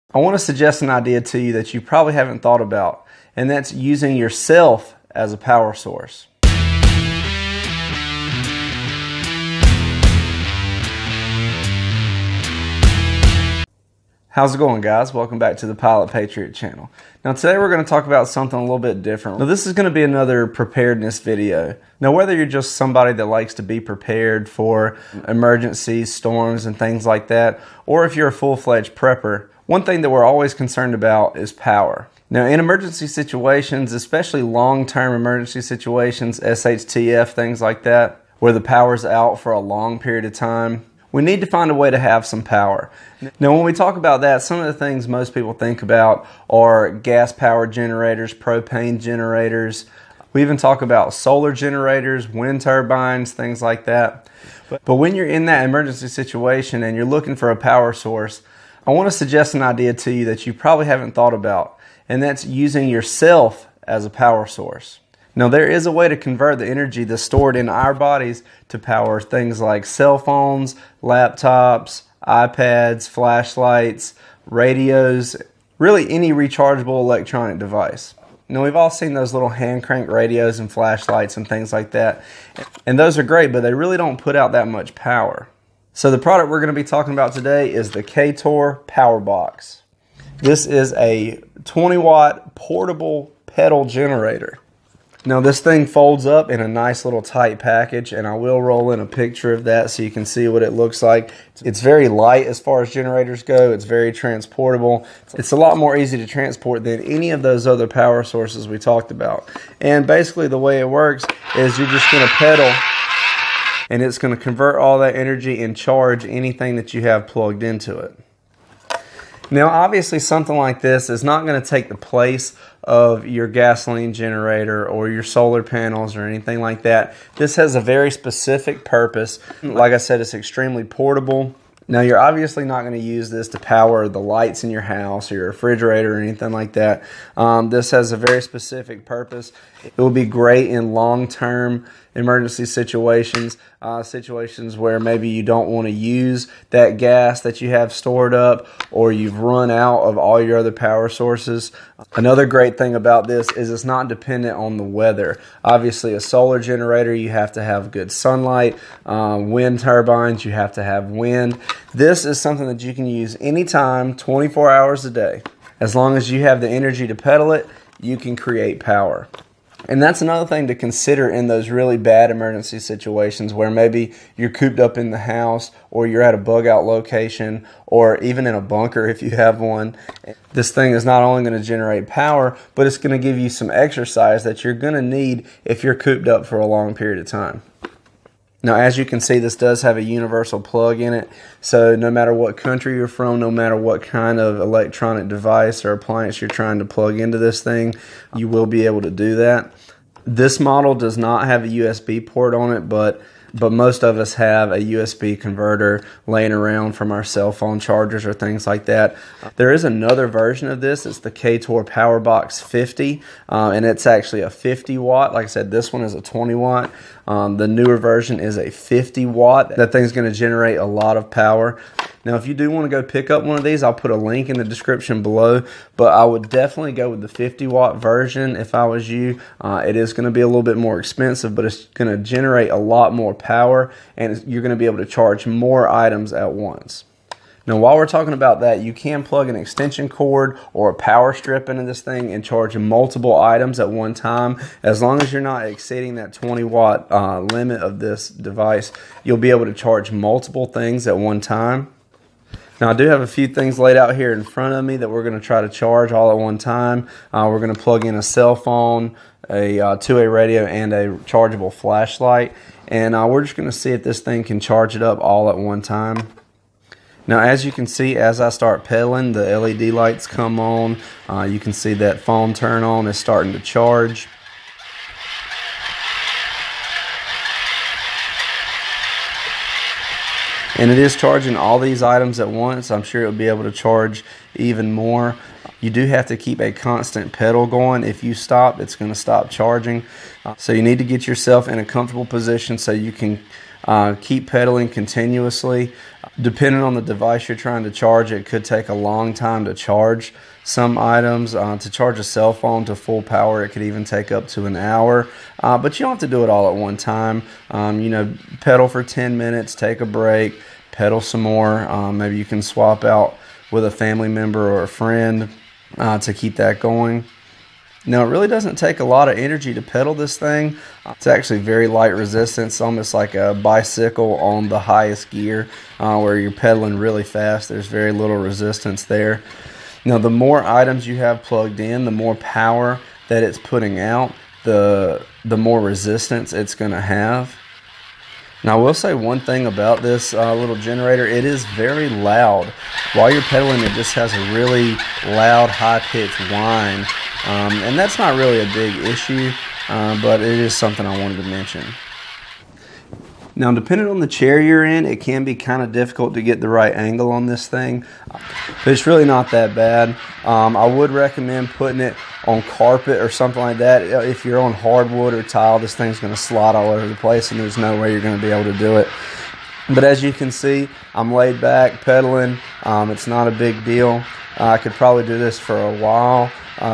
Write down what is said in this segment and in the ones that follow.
I want to suggest an idea to you that you probably haven't thought about, and that's using yourself as a power source. How's it going, guys? Welcome back to the Pilot Patriot channel. Now today we're going to talk about something a little bit different. Now this is going to be another preparedness video. Now whether you're just somebody that likes to be prepared for emergencies, storms, and things like that, or if you're a full-fledged prepper, one thing that we're always concerned about is power. Now in emergency situations, especially long-term emergency situations, SHTF, things like that, where the power's out for a long period of time, we need to find a way to have some power. Now when we talk about that, some of the things most people think about are gas-powered generators, propane generators. We even talk about solar generators, wind turbines, things like that. But when you're in that emergency situation and you're looking for a power source, I want to suggest an idea to you that you probably haven't thought about, and that's using yourself as a power source. Now there is a way to convert the energy that's stored in our bodies to power things like cell phones, laptops, iPads, flashlights, radios, really any rechargeable electronic device. Now we've all seen those little hand crank radios and flashlights and things like that, and those are great, but they really don't put out that much power. So the product we're going to be talking about today is the K-Tor Power Box. This is a 20-watt portable pedal generator. Now this thing folds up in a nice little tight package, and I will roll in a picture of that so you can see what it looks like. It's very light as far as generators go. It's very transportable. It's a lot more easy to transport than any of those other power sources we talked about. And basically the way it works is you're just going to pedal, and it's going to convert all that energy and charge anything that you have plugged into it. Now obviously something like this is not going to take the place of your gasoline generator or your solar panels or anything like that. This has a very specific purpose. Like I said, it's extremely portable. Now you're obviously not going to use this to power the lights in your house or your refrigerator or anything like that. This has a very specific purpose. It will be great in long-term emergency situations, situations where maybe you don't want to use that gas that you have stored up, or you've run out of all your other power sources. Another great thing about this is it's not dependent on the weather. Obviously a solar generator, you have to have good sunlight. Wind turbines, you have to have wind. This is something that you can use anytime, 24 hours a day. As long as you have the energy to pedal it, you can create power. And that's another thing to consider in those really bad emergency situations where maybe you're cooped up in the house, or you're at a bug out location, or even in a bunker if you have one. This thing is not only going to generate power, but it's going to give you some exercise that you're going to need if you're cooped up for a long period of time. Now as you can see, this does have a universal plug in it, so no matter what country you're from, no matter what kind of electronic device or appliance you're trying to plug into this thing, you will be able to do that. This model does not have a USB port on it, but most of us have a USB converter laying around from our cell phone chargers or things like that. There is another version of this. It's the K-Tor Power Box 50, and it's actually a 50 watt. Like I said, this one is a 20 watt. The newer version is a 50 watt. That thing's going to generate a lot of power. Now if you do want to go pick up one of these, I'll put a link in the description below, but I would definitely go with the 50 watt version if I was you. It is going to be a little bit more expensive, but it's going to generate a lot more power, and you're going to be able to charge more items at once. Now while we're talking about that, you can plug an extension cord or a power strip into this thing and charge multiple items at one time. As long as you're not exceeding that 20 watt limit of this device, you'll be able to charge multiple things at one time. Now I do have a few things laid out here in front of me that we're going to try to charge all at one time. We're going to plug in a cell phone, a two-way radio, and a chargeable flashlight, and we're just going to see if this thing can charge it up all at one time. Now as you can see, as I start pedaling, the LED lights come on. You can see that phone turn on is starting to charge. And it is charging all these items at once. I'm sure it'll be able to charge even more. You do have to keep a constant pedal going. If you stop, it's going to stop charging. So you need to get yourself in a comfortable position so you can Keep pedaling continuously. Depending on the device you're trying to charge, it could take a long time to charge some items. To charge a cell phone to full power, it could even take up to an hour. But you don't have to do it all at one time. Pedal for 10 minutes, take a break, pedal some more. Maybe you can swap out with a family member or a friend to keep that going. Now, it really doesn't take a lot of energy to pedal this thing. It's actually very light resistance, almost like a bicycle on the highest gear, where you're pedaling really fast. There's very little resistance there. Now, the more items you have plugged in, the more power that it's putting out, the more resistance it's going to have. Now, I will say one thing about this little generator. It is very loud. While you're pedaling, it just has a really loud, high-pitched whine. And that's not really a big issue, but it is something I wanted to mention. Now, depending on the chair you're in, it can be kind of difficult to get the right angle on this thing, but it's really not that bad. I would recommend putting it on carpet or something like that. If you're on hardwood or tile, this thing's going to slide all over the place, and there's no way you're going to be able to do it. But as you can see, I'm laid back, pedaling. It's not a big deal. I could probably do this for a while.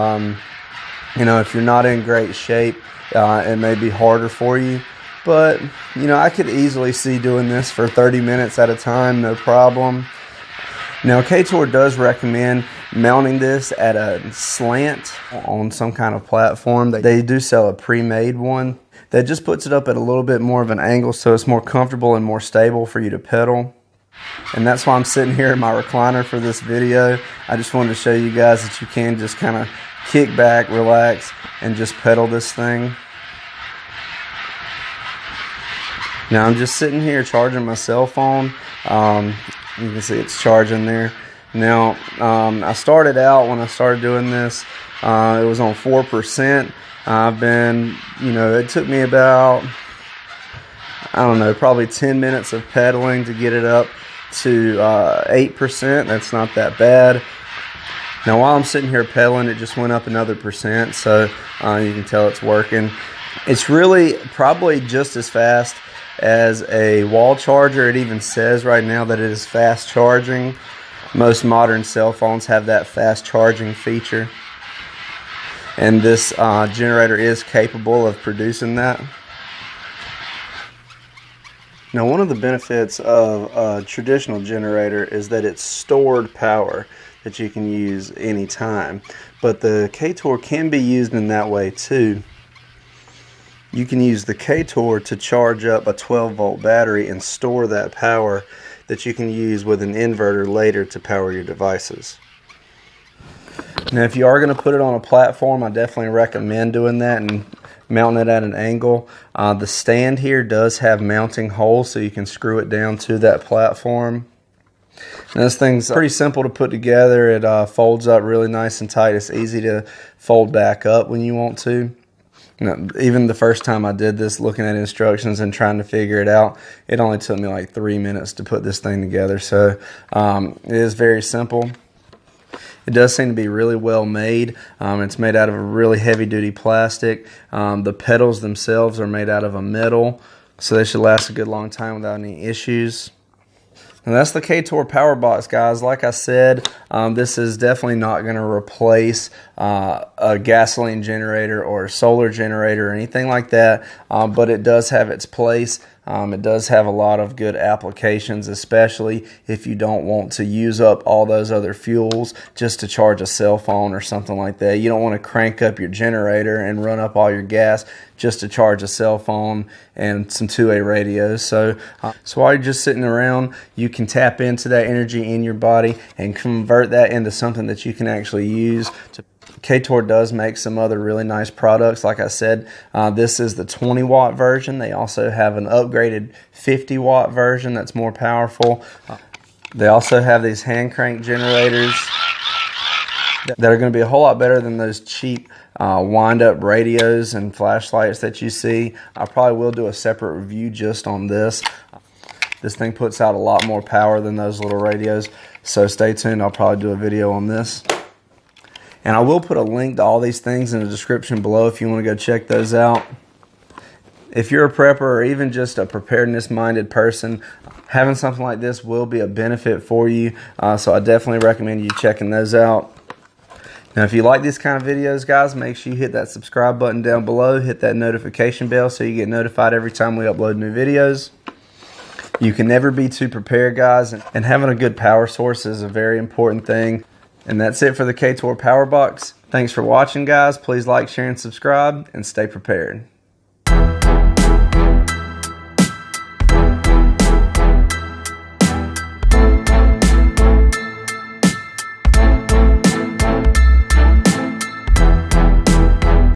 If you're not in great shape, it may be harder for you. But, I could easily see doing this for 30 minutes at a time, no problem. Now, K-Tor does recommend mounting this at a slant on some kind of platform. They do sell a pre-made one that just puts it up at a little bit more of an angle so it's more comfortable and more stable for you to pedal. And that's why I'm sitting here in my recliner for this video. I just wanted to show you guys that you can just kind of kick back, relax, and just pedal this thing. Now I'm just sitting here charging my cell phone. You can see it's charging there. Now, I started out, when I started doing this, it was on 4%. I've been, it took me about, probably 10 minutes of pedaling to get it up to 8%. That's not that bad. Now, while I'm sitting here pedaling, it just went up another percent, so you can tell it's working. It's really probably just as fast as a wall charger. It even says right now that it is fast charging. Most modern cell phones have that fast charging feature, and this generator is capable of producing that. Now, one of the benefits of a traditional generator is that it's stored power that you can use anytime, but the K-Tor can be used in that way too. You can use the K-Tor to charge up a 12-volt battery and store that power that you can use with an inverter later to power your devices. Now, if you are going to put it on a platform, I definitely recommend doing that and mounting it at an angle. The stand here does have mounting holes, so you can screw it down to that platform. Now, this thing's pretty simple to put together. It folds up really nice and tight. It's easy to fold back up when you want to. Even the first time I did this, looking at instructions and trying to figure it out, it only took me like 3 minutes to put this thing together. So it is very simple. It does seem to be really well made. It's made out of a really heavy-duty plastic. The pedals themselves are made out of a metal, so they should last a good long time without any issues. And that's the K-Tor Power Box, guys. Like I said, this is definitely not going to replace a gasoline generator or a solar generator or anything like that, but it does have its place. It does have a lot of good applications, especially if you don't want to use up all those other fuels just to charge a cell phone or something like that. You don't want to crank up your generator and run up all your gas just to charge a cell phone and some two-way radios. So while you're just sitting around, you can tap into that energy in your body and convert that into something that you can actually use. K-Tor does make some other really nice products. Like I said, this is the 20-watt version. They also have an upgraded 50-watt version that's more powerful. They also have these hand crank generators that are going to be a whole lot better than those cheap wind-up radios and flashlights that you see. I probably will do a separate review just on this. This thing puts out a lot more power than those little radios, so stay tuned. I'll probably do a video on this. And I will put a link to all these things in the description below if you want to go check those out. If you're a prepper or even just a preparedness-minded person, having something like this will be a benefit for you. So I definitely recommend you checking those out. Now, if you like these kind of videos, guys, make sure you hit that subscribe button down below. Hit that notification bell so you get notified every time we upload new videos. You can never be too prepared, guys, and having a good power source is a very important thing. And that's it for the K-Tor Power Box. Thanks for watching, guys. Please like, share, and subscribe, and stay prepared.